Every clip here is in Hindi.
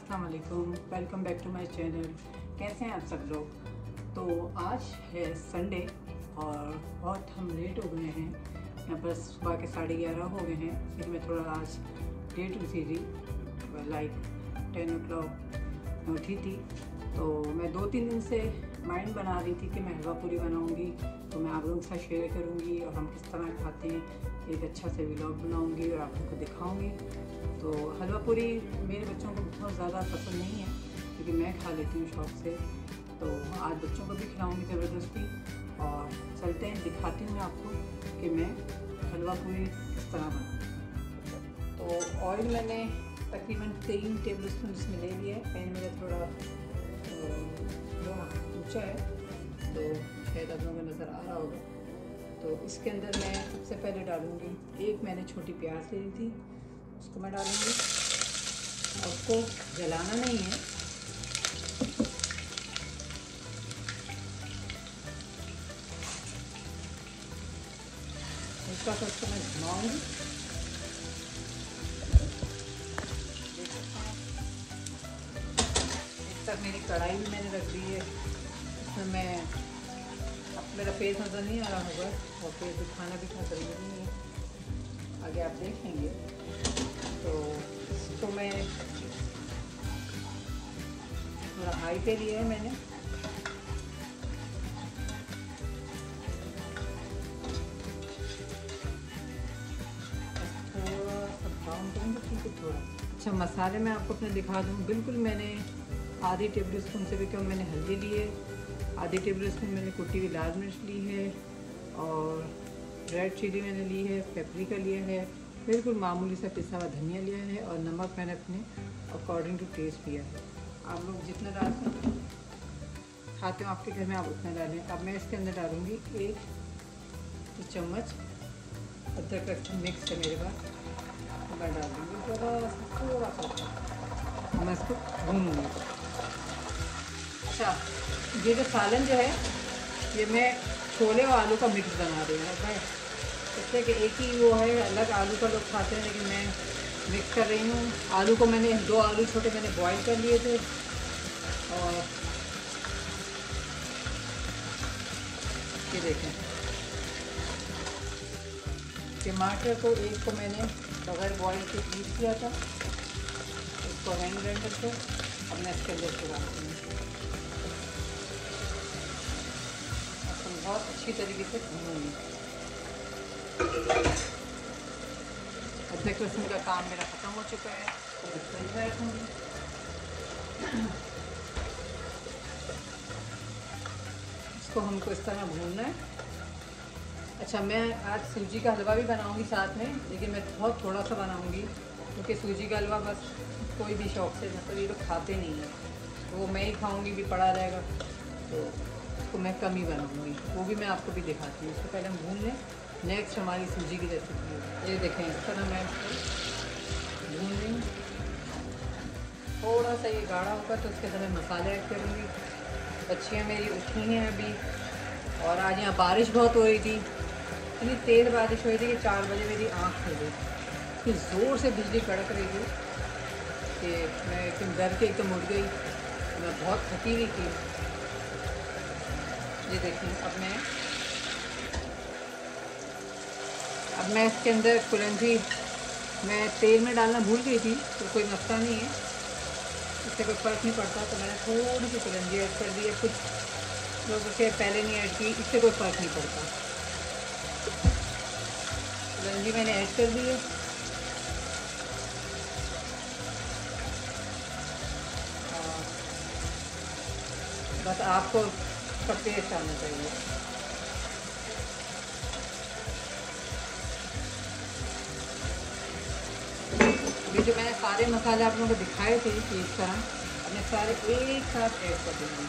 अस्सलाम वालेकुम, welcome back to my channel. कैसे हैं आप सब लोग। तो आज है संडे और बहुत हम लेट हो गए हैं। यहाँ पर सुबह के 11:30 हो गए हैं, इसलिए मैं थोड़ा आज लेट उठी थी, लाइक 10 o'clock उठी थी। तो मैं 2-3 दिन से माइंड बना रही थी कि मैं हलवा पूरी बनाऊँगी, तो मैं आप लोगों के साथ शेयर करूँगी और हम किस तरह खाते हैं एक अच्छा से व्लॉग बनाऊँगी और आप लोगों को दिखाऊँगी। तो हलवा पूरी मेरे बच्चों को बहुत ज़्यादा पसंद नहीं है, क्योंकि मैं खा लेती हूँ शौक़ से। तो आज बच्चों को भी खिलाऊँगी ज़बरदस्ती, और चलते हैं दिखाती हूँ आपको कि मैं हलवा पूरी किस तरह बनाऊँ। तो ऑयल मैंने तकरीबन 3 टेबल स्पून इसमें ले लिया है। पैन मेरा थोड़ा ऊँचा है, तो शायद आप लोगों को नज़र आ रहा होगा। तो इसके अंदर मैं सबसे पहले डालूँगी, एक मैंने छोटी प्याज ले ली थी, उसको मैं डालूँगी। और उसको जलाना नहीं है, उसका तो उसको मैं घुमाऊँगी। इस तक मेरी कढ़ाई भी मैंने रख दी है, इसमें मैं अब मेरा फेस नज़र नहीं आ रहा होगा और फेस दिखाना भी इतना ज़रूरी नहीं है, आगे आप देखेंगे। तो इसको मैं थोड़ा हाई पे लिया है मैंने। थोड़ा सा ब्राउन करूँगा, ठीक है थोड़ा। अच्छा, मसाले मैं आपको अपने दिखा दूँ। बिल्कुल मैंने आधी टेबल स्पून से भी कम मैंने हल्दी ली है, आधी टेबल स्पून मैंने कुटी हुई लाल मिर्च ली है, और रेड चिली मैंने ली है, पेपरिका लिया है, बिल्कुल मामूली सा पिसा हुआ धनिया लिया है, और नमक मैंने अपने अकॉर्डिंग टू टेस्ट लिया है। आप लोग जितना डालते हैं खाते हो आपके घर में, आप उतना डालें। अब मैं इसके अंदर डालूँगी 1 चम्मच अदरक लहसुन मिक्स है मेरे पास, तो मैं डाल दूँगी थोड़ा सा। मैं इसको भूनूँगी। अच्छा, ये जो सालन जो है, ये मैं छोले और आलू का मिक्स बना रही हूँ। इससे कि एक ही वो है, अलग आलू का लोग खाते हैं, लेकिन मैं मिक्स कर रही हूँ। आलू को मैंने 2 आलू छोटे मैंने बॉईल कर लिए थे, और ये देखें टमाटर को एक को मैंने बगैर बॉईल के पीस किया था, इसको हैंड ब्लेंडर से अब मैं इसके अंदर डालती हूँ। बहुत अच्छी तरीके से भूनूंगी। अदरक लहसुन का काम मेरा ख़त्म हो चुका है, तो मैं रखूँगी। इसको हमको इस तरह भूनना है। अच्छा, मैं आज सूजी का हलवा भी बनाऊंगी साथ में, लेकिन मैं बहुत थोड़ा सा बनाऊंगी, क्योंकि सूजी का हलवा बस कोई भी शौक़ से, मतलब ये लोग खाते नहीं हैं, तो वो मैं ही खाऊंगी भी पड़ा रहेगा, तो उसको मैं कम ही बनाऊंगी। वो भी मैं आपको भी दिखाती हूँ। उसको पहले हम भून लें, नेक्स्ट हमारी सूजी की रेसिपी है। ये देखें, इस तरह मैं इसको भून रही हूँ। थोड़ा सा ये गाढ़ा होगा तो उसके अंदर मैं मसाले ऐड करूँगी। बच्चियाँ मेरी उठी हैं अभी, और आज यहाँ बारिश बहुत हो रही थी, इतनी तेज़ बारिश हो रही थी कि 4 बजे मेरी आँख खुल गई। इतनी ज़ोर से बिजली कड़क रही थी कि मैं एकदम डर के एकदम उठ गई। मैं बहुत थकी हुई थी। ये देखिए, अब मैं इसके अंदर कुलंजी मैं तेल में डालना भूल गई थी, तो कोई मसला नहीं है, इससे कोई फ़र्क नहीं पड़ता। तो मैंने थोड़ी सी कुलंजी ऐड कर दी है, कुछ लोग उसे पहले नहीं ऐड की, इससे कोई फ़र्क नहीं पड़ता। कुलंजी मैंने ऐड कर दी है। बस आपको उसका टेस्ट आना चाहिए। ये जो मैंने सारे मसाले आप लोगों को दिखाए थे कि इस तरह, मैं सारे एक साथ ऐड कर दूँगी।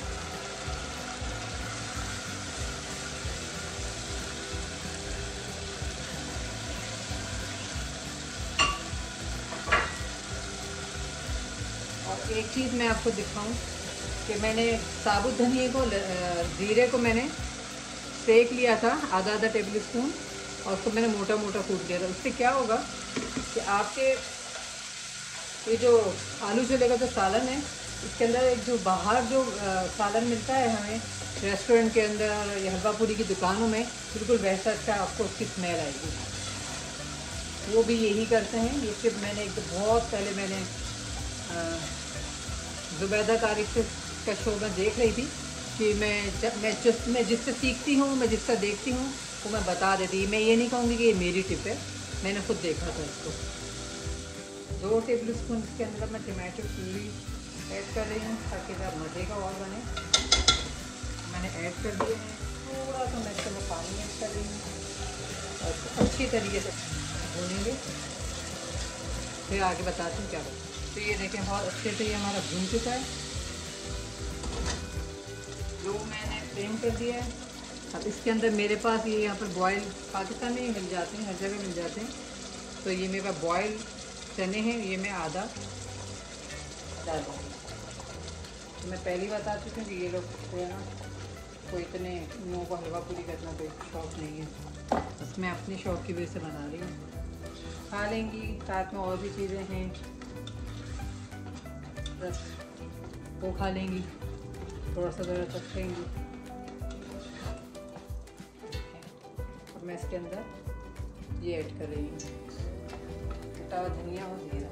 और एक चीज़ मैं आपको दिखाऊं कि मैंने साबुत धनिए को, ज़ीरे को मैंने सेक लिया था आधा टेबल स्पून, और उसको मैंने मोटा मोटा कूट लिया था। उससे क्या होगा कि आपके ये जो आलू छोले का जो सालन है, इसके अंदर एक जो बाहर जो सालन मिलता है हमें रेस्टोरेंट के अंदर या हलवा पूरी की दुकानों में, बिल्कुल वैसा अच्छा आपको उसकी स्मेल आएगी। वो भी यही करते हैं। ये सिर्फ मैंने एक बहुत पहले मैंने ज़ुबैदा तारिक से का शो में देख रही थी कि मैं जिससे सीखती हूँ, मैं जिसका देखती हूँ वो मैं बता देती। मैं ये नहीं कहूँगी कि ये मेरी टिप है, मैंने खुद देखा था इसको। 2 टेबल स्पून के अंदर मैं टमाटो प्यूरी ऐड कर रही हूँ ताकि ज़रा मज़े का और बने। मैंने ऐड कर दिए हैं। थोड़ा सा मैं इसके अंदर पानी ऐड कर रही हूँ और इसको अच्छी तरीके से भूनेंगे, फिर आगे बताती हूँ क्या बताऊँ। तो ये देखें बहुत अच्छे से ये हमारा भून चुका है। जो मैंने फ्लेम कर दिया है। अब इसके अंदर मेरे पास ये यहाँ पर बॉयल पाकिस्तान में ही मिल जाते हैं, हर जगह मिल जाते हैं। तो ये मेरे पास बॉयल चने हैं, ये मैं आधा डाल दूँगी। तो मैं पहले ही बता चुकी हूँ कि ये लोग जो है ना, कोई इतने लोगों को हलवा पूरी करना कोई शौक़ नहीं है, बस मैं अपने शौक़ की वजह से बना रही हूँ। खा लेंगी, साथ में और भी चीज़ें हैं, बस वो खा लेंगी, थोड़ा सा ज़रा रखेंगी। अब मैं इसके अंदर ये ऐड कर रही हूँ कटा हुआ धनिया और जीरा।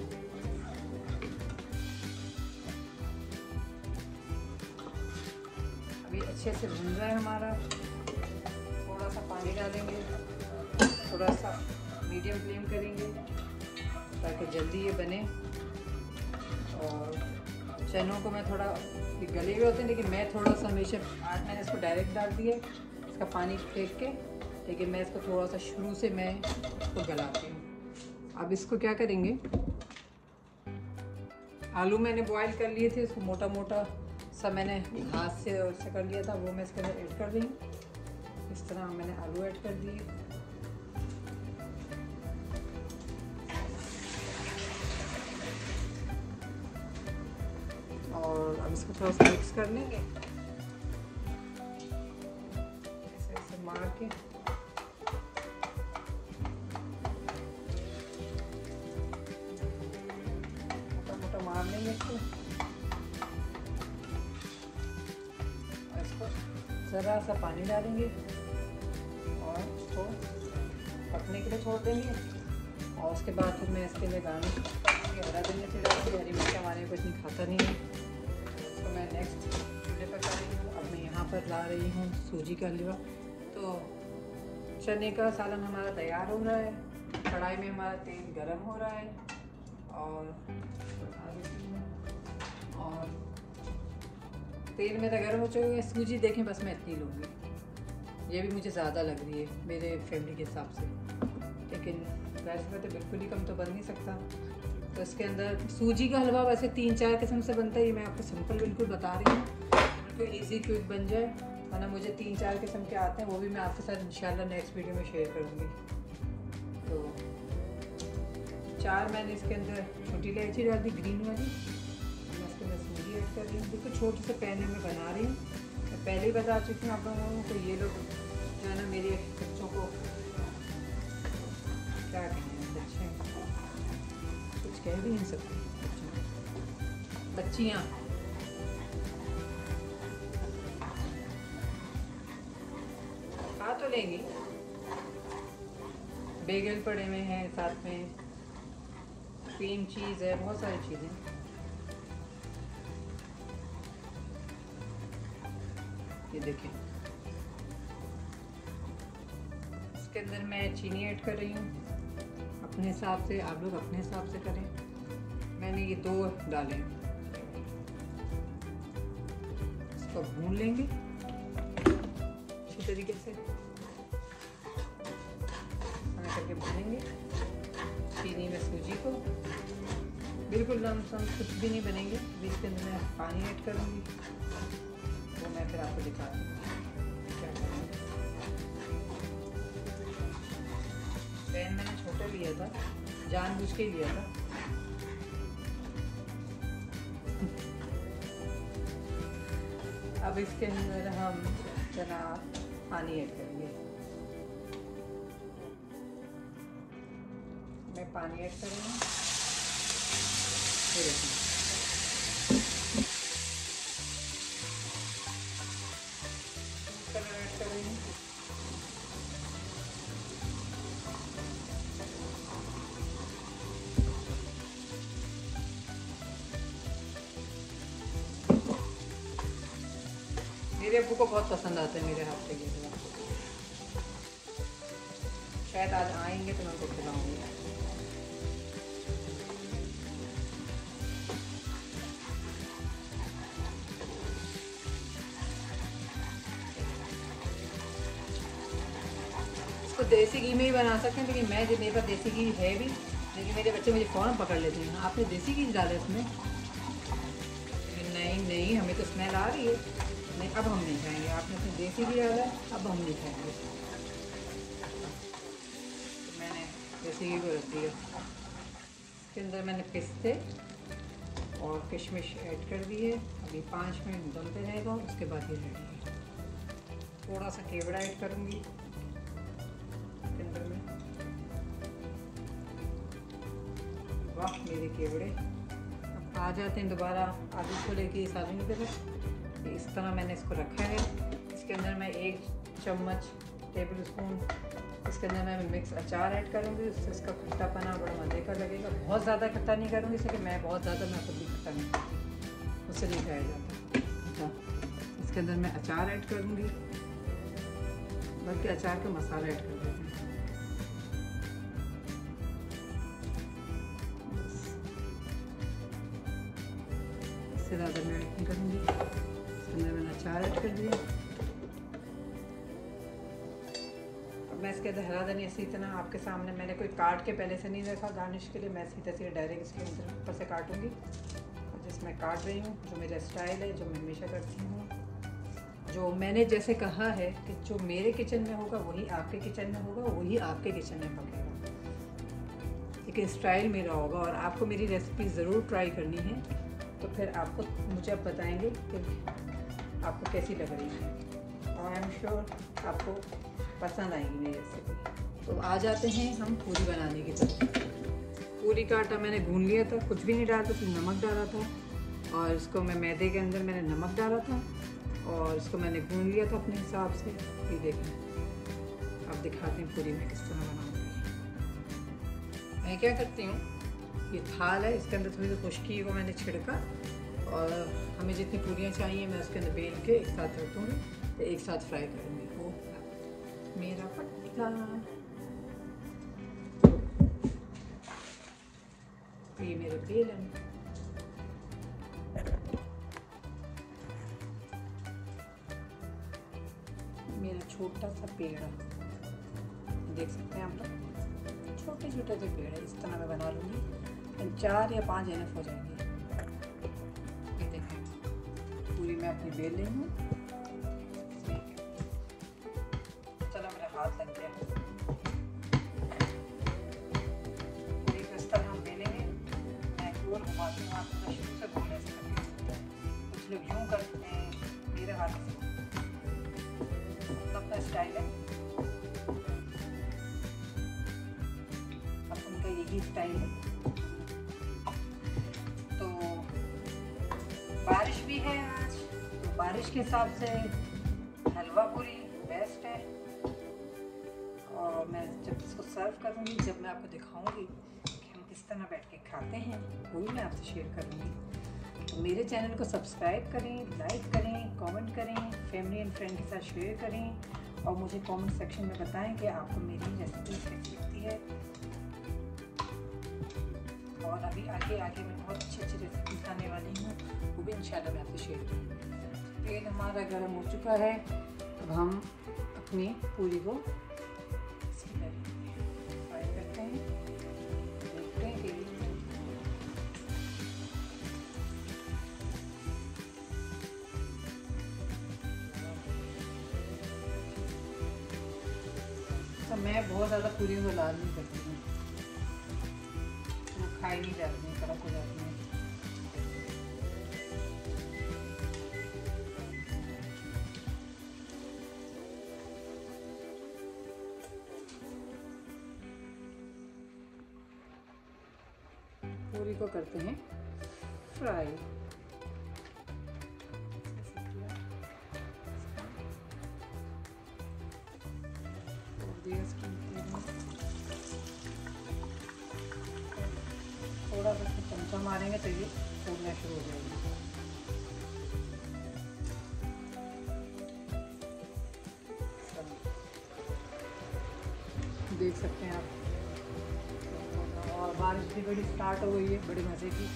अभी अच्छे से भून रहा है हमारा। थोड़ा सा पानी डालेंगे, थोड़ा सा मीडियम फ्लेम करेंगे ताकि जल्दी ये बने। और चनों को मैं थोड़ा गले हुए होते हैं, लेकिन मैं थोड़ा सा हमेशा, आज मैंने इसको डायरेक्ट डाल दिया इसका पानी फेंक के, लेकिन मैं इसको थोड़ा सा शुरू से मैं इसको गलाती हूँ। अब इसको क्या करेंगे, आलू मैंने बॉईल कर लिए थे, इसको मोटा मोटा सा मैंने हाथ से और से कर लिया था, वो मैं इसके अंदर ऐड कर रही हूँ। इस तरह मैंने आलू ऐड कर दिए। और अब इसको थोड़ा सा मिक्स कर लेंगे, ऐसे ऐसे मार के। मोटा मोटा मार लेंगे इसको और इसको ज़रा सा पानी डालेंगे और इसको पकने के लिए छोड़ देंगे। और उसके बाद फिर मैं इसके लिए गार्निश हरा धनिया से डालूँगी। हरी मिर्च हमारे कुछ नहीं खाता नहीं है, तो मैं नेक्स्ट चूल्हे पर कर रही हूँ। अब मैं यहाँ पर ला रही हूँ सूजी का हलवा। तो चने का सालन हमारा तैयार हो रहा है। कढ़ाई में हमारा तेल गरम हो रहा है और तेल मेरा गर्म हो चुका है। सूजी देखें, बस मैं इतनी लूँगी। ये भी मुझे ज़्यादा लग रही है मेरे फैमिली के हिसाब से, लेकिन वैसे तो बिल्कुल ही कम तो बन नहीं सकता। तो इसके अंदर सूजी का हलवा वैसे 3-4 किस्म से बनता है। ये मैं आपको सिंपल बिल्कुल बता रही हूँ, बिल्कुल ईजी क्विक बन जाए। वरना मुझे 3-4 किस्म के आते हैं, वो भी मैं आपके साथ इंशाल्लाह नेक्स्ट वीडियो में शेयर करूँगी। तो 4 मैंने इसके अंदर छोटी इलायची डाल दी, ग्रीन वाली। मैं इसके अंदर सूजी ऐड कर रही हूँ। बिल्कुल छोटे से पैन में बना रही हूँ। मैं पहले ही बता चुकी हूँ आप लोगों को। तो ये लोग जो है ना, मेरे बच्चों को क्या कहें, बच्चे कुछ कह भी नहीं सकते, बच्चियाँ। खा तो लेंगी। बेगल पड़े हुए हैं, साथ में क्रीम चीज़ है, बहुत सारी चीज़ें। ये देखें, इसके अंदर मैं चीनी ऐड कर रही हूँ अपने हिसाब से। आप लोग अपने हिसाब से करें। मैंने ये 2 डाले। इसको भून लेंगे अच्छी तरीके से, करके भूनेंगे चीनी में सूजी को। बिल्कुल लमसम कुछ भी नहीं बनेंगे। अभी इसके अंदर मैं पानी ऐड करूँगी, वो मैं फिर आपको दिखाती हूँ क्या करूँगी। पैन मैंने छोटा लिया था, जानबूझ के लिया था। अब इसके अंदर हम चना पानी ऐड करेंगे। मैं पानी ऐड करूँगी। ये देखिए कलर ऐड कर रही हूँ। मेरे अब्बू को बहुत पसंद आता है मेरे हाथ से ये वाला। शायद आज आएंगे तो मैं उनको खिलाऊंगी। इसको देसी घी में ही बना सकते हैं, लेकिन मेरे पास देसी घी है भी, लेकिन मेरे बच्चे मुझे फ़ौरन पकड़ लेते हैं, आपने देसी घी डाला इसमें? नहीं नहीं, हमें तो स्मेल आ रही है। नहीं, अब हम नहीं खाएंगे, आपने इसमें देसी घी डाला है, अब हम नहीं खाएंगे। तो मैंने देसी घी को रख दिया। इसके अंदर मैंने पिस्ते और किशमिश ऐड कर दिए। अभी 5 मिनट दम पे रहेगा, उसके बाद ये रेडी है। थोड़ा सा केवड़ा ऐड करूँगी इसके अंदर में। वाह मेरे केवड़े अब आ जाते हैं दोबारा आलू छोले की सालनी की तरफ। इस तरह मैंने इसको रखा है। इसके अंदर मैं 1 चम्मच टेबल स्पून इसके अंदर मैं मिक्स अचार ऐड करूँगी, उससे इसका खट्टापना बड़ा मज़े का लगेगा। बहुत ज़्यादा खट्टा नहीं करूँगी, इससे कि मैं बहुत ज़्यादा मैं खुद भी खट्टा नहीं, उससे नहीं खाया जाता। अच्छा, इसके अंदर मैं अचार ऐड करूँगी, बल्कि अचार का मसाला ऐड कर देते हैं। इससे ज़्यादा मैं ऐड नहीं करूँगी। इसके अंदर मैंने अचार ऐड कर दिया। अब मैं इसके अंदर हरा धनिया इसी तरह आपके सामने, मैंने कोई काट के पहले से नहीं रखा गार्निश के लिए, मैं सीधा सीधा डायरेक्ट इसके अंदर ऊपर से काटूँगी। और जिसमें काट रही हूँ, जो मेरा स्टाइल है, जो मैं हमेशा करती हूँ, जो मैंने जैसे कहा है कि जो मेरे किचन में होगा वही आपके किचन में होगा, वही आपके किचन में पकेगा, लेकिन स्टाइल मेरा होगा। और आपको मेरी रेसिपी ज़रूर ट्राई करनी है, तो फिर आपको मुझे अब बताएंगे कि आपको कैसी लग रही है, और आई एम श्योर आपको पसंद आएगी मेरी रेसिपी। तो आ जाते हैं हम पूरी बनाने की तरफ। पूरी का आटा मैंने गूंद लिया था, कुछ भी नहीं डाला था, सिर्फ नमक डाला था, और इसको मैं मैदे के अंदर मैंने नमक डाला था और इसको मैंने गूंद लिया था अपने हिसाब से। ये देखें, अब दिखाते हैं पूरी मैं किस तरह बनाऊँगी। मैं क्या करती हूँ, ये थाल है, इसके अंदर थोड़ी सी खुश्की को मैंने छिड़का, और हमें जितनी पूरियाँ चाहिए मैं उसके अंदर बेल के एक साथ रख दूँगी, तो एक साथ फ्राई करूँगी। वो मेरा पत्ता, ये मेरे बेलन, मेरा छोटा सा पेड़ा, देख सकते हैं आप लोग, छोटे छोटे से पेड़ है। इस तरह मैं बना लूँगी, 4 या 5 एनफ हो जाएंगे। ये देखें, पूरी मैं अपनी बेल रही हूँ। चलो मेरा हाथ लग गया। पूरी को इस तरह हम बेलेंगे, मैं गोल घुमाती हूँ, आपको शुरू से गोल ऐसे करके, कुछ लोग यूँ करते हैं, मेरे हाथ से अपना स्टाइल है, अब उनका यही स्टाइल है। तो बारिश भी है आज, तो बारिश के हिसाब से हलवा पूरी बेस्ट है। और मैं जब इसको सर्व करूँगी, जब मैं आपको दिखाऊंगी कि हम किस तरह बैठ के खाते हैं, वो भी मैं आपसे शेयर करूँगी। तो मेरे चैनल को सब्सक्राइब करें, लाइक करें, कमेंट करें, फैमिली एंड फ्रेंड के साथ शेयर करें, और मुझे कमेंट सेक्शन में बताएं कि आपको मेरी रेसिपी कैसी लगती है। और अभी आगे आगे मैं बहुत अच्छी अच्छी रेसिपी खाने वाली हूँ, वो भी इंशाल्लाह मैं आपसे शेयर करूँगी। तेल हमारा गर्म हो चुका है, अब हम अपनी पूरी को फ्राई करते हैं, देखते हैं कि तो मैं बहुत ज़्यादा पूरी को लाल नहीं करती हूँ, वो खाई नहीं जाती है, कड़क हो जाती है। पूरी को करते हैं फ्राई। थोड़ा सा चमचा मारेंगे तो ये फूलना शुरू हो जाएगी। देख सकते हैं आप, और बारिश भी बड़ी स्टार्ट हो गई है, बड़े मज़े की।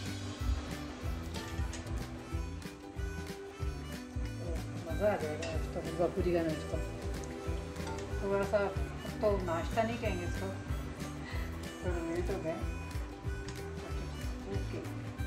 मज़ा आ जाएगा आज तो हलवा पूरी का नाश्ता। थोड़ा सा तो नाश्ता नहीं कहेंगे इसको, थोड़ा लेट हो गए। ओके,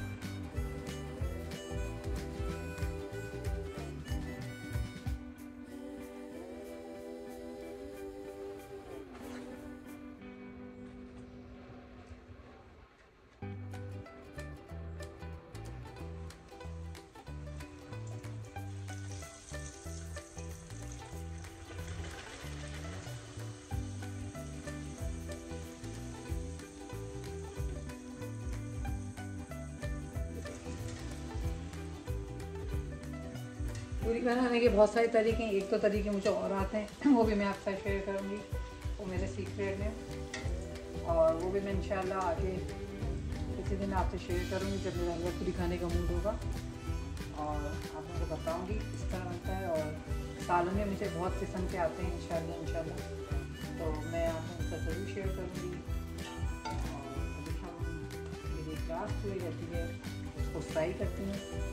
पूरी बनाने के बहुत सारे तरीके हैं। एक तो तरीके मुझे और आते हैं, वो भी मैं आपके साथ शेयर करूँगी, वो मेरे सीक्रेट हैं, और वो भी मैं इंशाल्लाह आगे किसी दिन आपसे शेयर करूँगी जब मेरा हलवा पूरी खाने का मूड होगा, और आप लोगों को बताऊँगी किस तरह बनता है। और सालन में मुझे बहुत किस्म के आते हैं इंशाल्लाह, तो मैं आप लोगों से ज़रूर शेयर करूँगी। और अभी हम मेरी क्लास पूरी रहती है, उसको फ्राई करती हैं।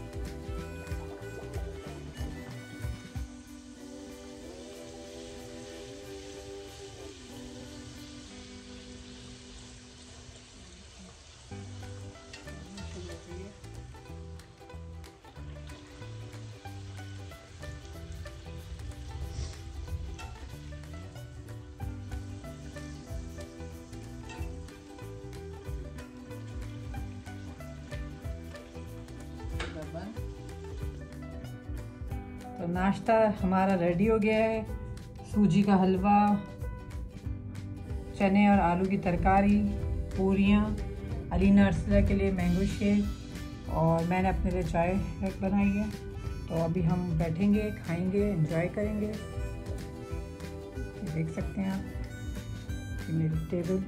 तो नाश्ता हमारा रेडी हो गया है। सूजी का हलवा, चने और आलू की तरकारी, पूरियाँ, अलीना अर्सला के लिए मैंगो शेक, और मैंने अपने लिए चाय बनाई है। तो अभी हम बैठेंगे, खाएंगे, एंजॉय करेंगे। देख सकते हैं आप ये मेरी टेबल।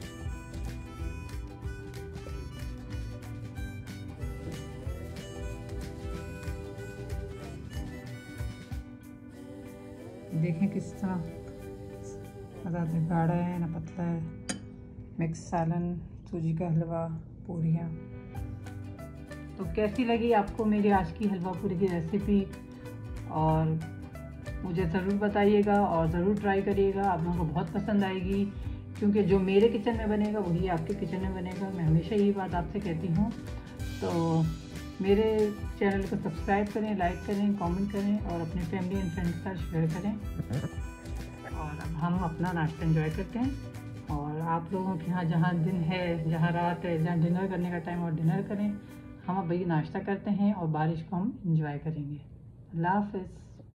देखें किस तरह ज़्यादा गाढ़ा है ना पतला है। मिक्स सालन, सूजी का हलवा, पूरियाँ। तो कैसी लगी आपको मेरी आज की हलवा पूरी की रेसिपी, और मुझे ज़रूर बताइएगा और ज़रूर ट्राई करिएगा। आप लोगों को बहुत पसंद आएगी, क्योंकि जो मेरे किचन में बनेगा वही आपके किचन में बनेगा। मैं हमेशा यही बात आपसे कहती हूँ। तो मेरे चैनल को सब्सक्राइब करें, लाइक करें, कमेंट करें, और अपने फैमिली एंड फ्रेंड्स के साथ शेयर करें। और अब हम अपना नाश्ता एंजॉय करते हैं, और आप लोगों के यहाँ जहाँ दिन है, जहाँ रात है, जहाँ डिनर करने का टाइम और डिनर करें। हम अब भाई नाश्ता करते हैं और बारिश को हम एंजॉय करेंगे। अल्लाह हाफ़िज़।